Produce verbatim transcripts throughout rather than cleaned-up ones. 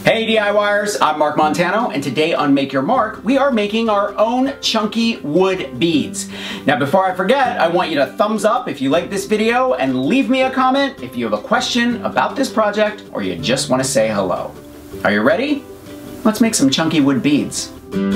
Hey D I Y ers, I'm Mark Montano, and today on Make Your Mark, we are making our own chunky wood beads. Now before I forget, I want you to thumbs up if you like this video and leave me a comment if you have a question about this project or you just want to say hello. Are you ready? Let's make some chunky wood beads.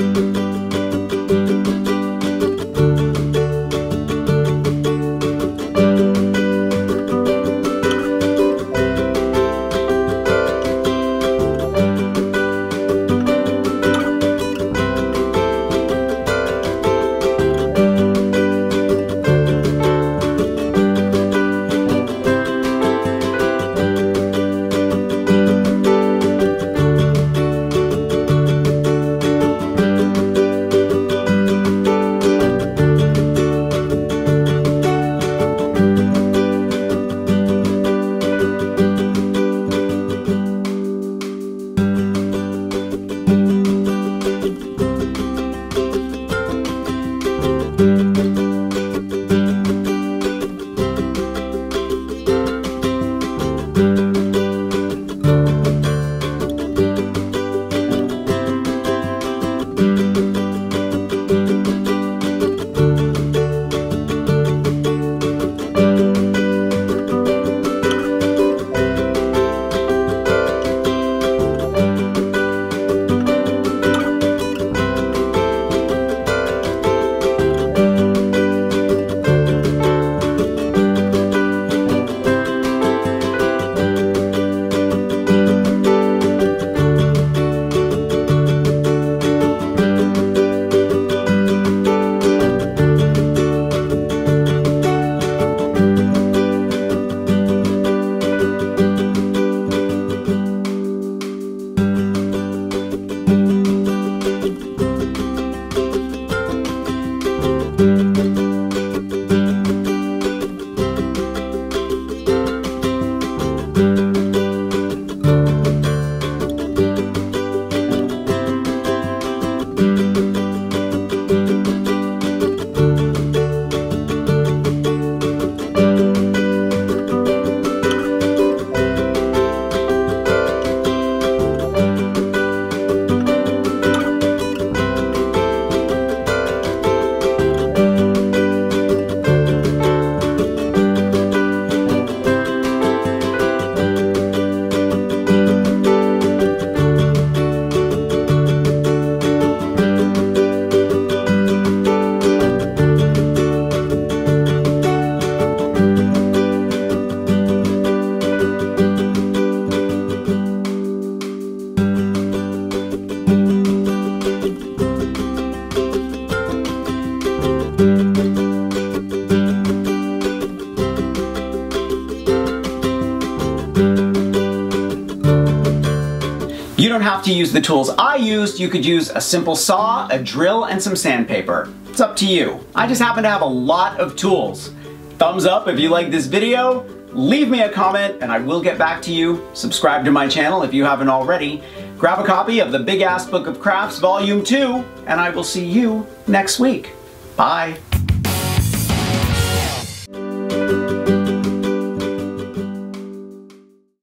You don't have to use the tools I used. You could use a simple saw, a drill, and some sandpaper. It's up to you. I just happen to have a lot of tools. Thumbs up if you like this video, leave me a comment, and I will get back to you. Subscribe to my channel if you haven't already. Grab a copy of the Big Ass Book of Crafts Volume two, and I will see you next week. Bye.